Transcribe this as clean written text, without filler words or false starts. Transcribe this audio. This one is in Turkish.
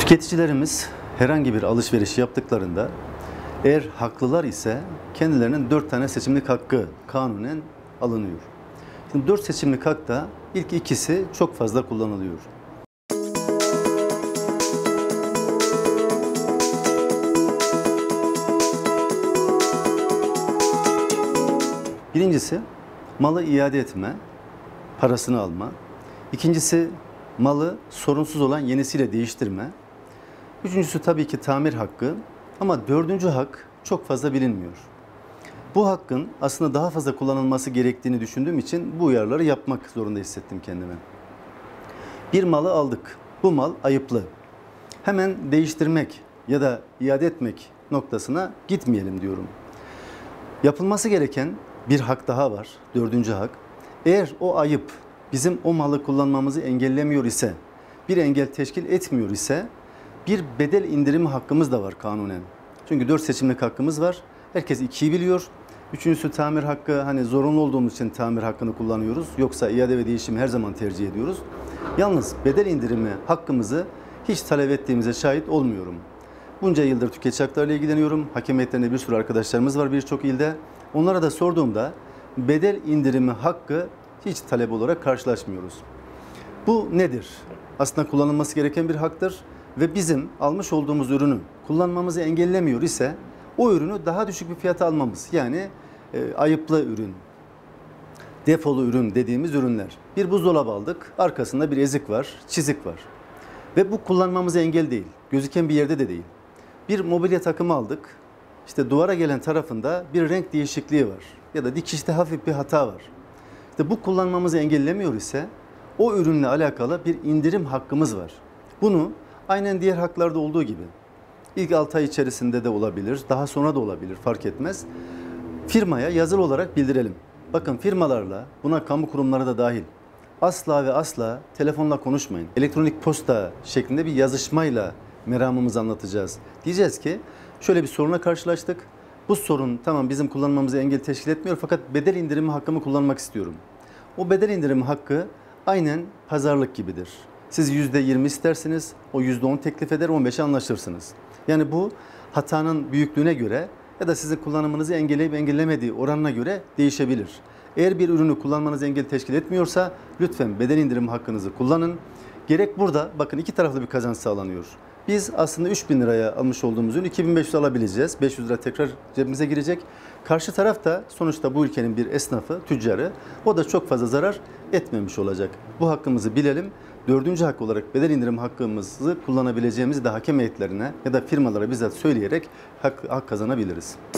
Tüketicilerimiz herhangi bir alışveriş yaptıklarında eğer haklılar ise kendilerinin 4 tane seçimlik hakkı kanunen alınıyor. Şimdi 4 seçimlik hakta ilk ikisi çok fazla kullanılıyor. Birincisi malı iade etme, parasını alma. İkincisi malı sorunsuz olan yenisiyle değiştirme. Üçüncüsü tabii ki tamir hakkı ama dördüncü hak çok fazla bilinmiyor. Bu hakkın aslında daha fazla kullanılması gerektiğini düşündüğüm için bu uyarıları yapmak zorunda hissettim kendime. Bir malı aldık. Bu mal ayıplı. Hemen değiştirmek ya da iade etmek noktasına gitmeyelim diyorum. Yapılması gereken bir hak daha var. Dördüncü hak. Eğer o ayıp bizim o malı kullanmamızı engellemiyor ise, bir engel teşkil etmiyor ise bir bedel indirimi hakkımız da var kanunen. Çünkü 4 seçimlik hakkımız var. Herkes 2'yi biliyor. Üçüncüsü tamir hakkı, hani zorunlu olduğumuz için tamir hakkını kullanıyoruz. Yoksa iade ve değişimi her zaman tercih ediyoruz. Yalnız bedel indirimi hakkımızı hiç talep ettiğimize şahit olmuyorum. Bunca yıldır tüketici haklarıyla ilgileniyorum. Hakem heyetlerinde bir sürü arkadaşlarımız var birçok ilde. Onlara da sorduğumda bedel indirimi hakkı hiç talep olarak karşılaşmıyoruz. Bu nedir? Aslında kullanılması gereken bir haktır ve bizim almış olduğumuz ürünü kullanmamızı engellemiyor ise o ürünü daha düşük bir fiyata almamız, yani ayıplı ürün, defolu ürün dediğimiz ürünler. Bir buzdolabı aldık, arkasında bir ezik var, çizik var ve bu kullanmamıza engel değil, gözüken bir yerde de değil. Bir mobilya takımı aldık, işte duvara gelen tarafında bir renk değişikliği var ya da dikişte hafif bir hata var. İşte bu kullanmamızı engellemiyor ise o ürünle alakalı bir indirim hakkımız var. Bunu aynen diğer haklarda olduğu gibi ilk 6 ay içerisinde de olabilir, daha sonra da olabilir, fark etmez. Firmaya yazılı olarak bildirelim. Bakın, firmalarla, buna kamu kurumları da dahil, asla ve asla telefonla konuşmayın. Elektronik posta şeklinde bir yazışmayla meramımızı anlatacağız. Diyeceğiz ki şöyle bir soruna karşılaştık. Bu sorun tamam bizim kullanmamızı engel teşkil etmiyor fakat bedel indirimi hakkımı kullanmak istiyorum. O bedel indirimi hakkı aynen pazarlık gibidir. Siz %20 istersiniz, o %10 teklif eder, 15'e anlaşırsınız. Yani bu hatanın büyüklüğüne göre ya da sizin kullanımınızı engelleyip engellemediği oranına göre değişebilir. Eğer bir ürünü kullanmanız engel teşkil etmiyorsa lütfen bedel indirim hakkınızı kullanın. Gerek burada, bakın, iki taraflı bir kazanç sağlanıyor. Biz aslında 3.000 liraya almış olduğumuz ürünü 2.500 alabileceğiz. 500 lira tekrar cebimize girecek. Karşı taraf da sonuçta bu ülkenin bir esnafı, tüccarı. O da çok fazla zarar etmemiş olacak. Bu hakkımızı bilelim. Dördüncü hak olarak bedel indirim hakkımızı kullanabileceğimizi de hakem heyetlerine ya da firmalara bizzat söyleyerek hak kazanabiliriz.